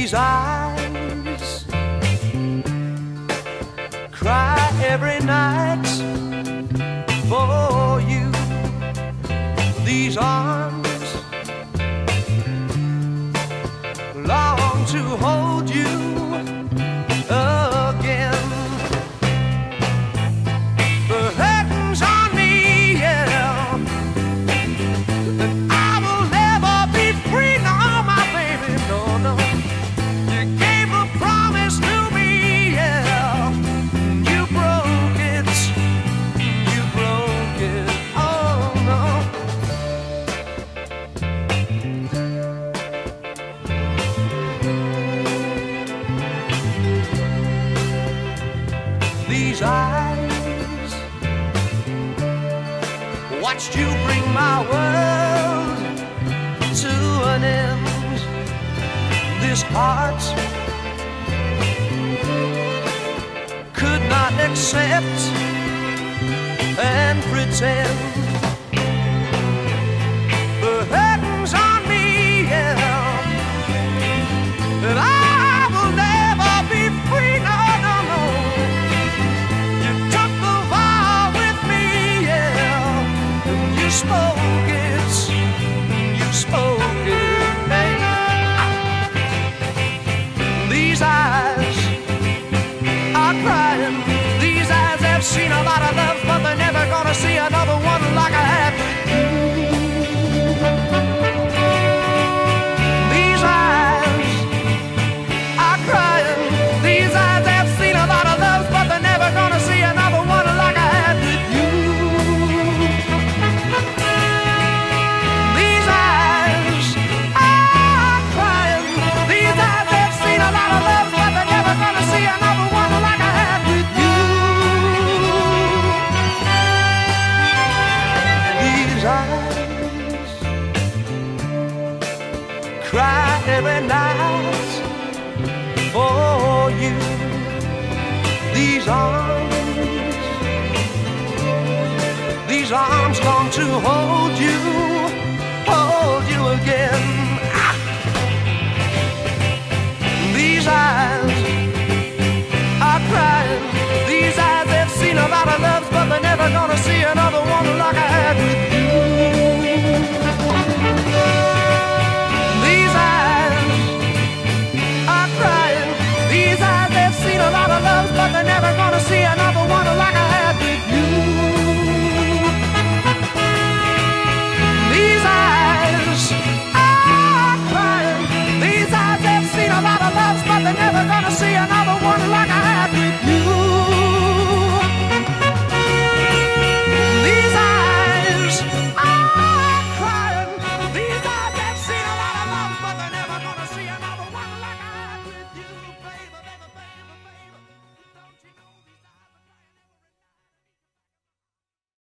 These eyes cry every night for you. These arms long to hold you again. The curtains on me, yeah, and I will never be free. No, my baby, no, no. You gave a promise to me, yeah, you broke it, you broke it, oh no. These eyes watched you bring my world to an end. This heart could not accept and pretend. The curtains on me, yeah, that I will never be free. No, no, no. You took the vow with me, yeah, and you spoke it, you spoke it, baby. These eyes are crying. These eyes have seen a lot of love, but they're never gonna see another one like I have with you. These eyes are crying. These eyes have seen a lot of love, but they're never gonna see another one like I have with you. These eyes are crying. These eyes have seen a lot of love, but they're never gonna see another one like I have with you. These eyes cry every night for you. These arms long to hold you again. Ah. These eyes are crying. These eyes have seen a lot of loves, but they're never gonna see another one like I had with you. These eyes are crying. These eyes have seen a lot of loves, but they're never gonna see another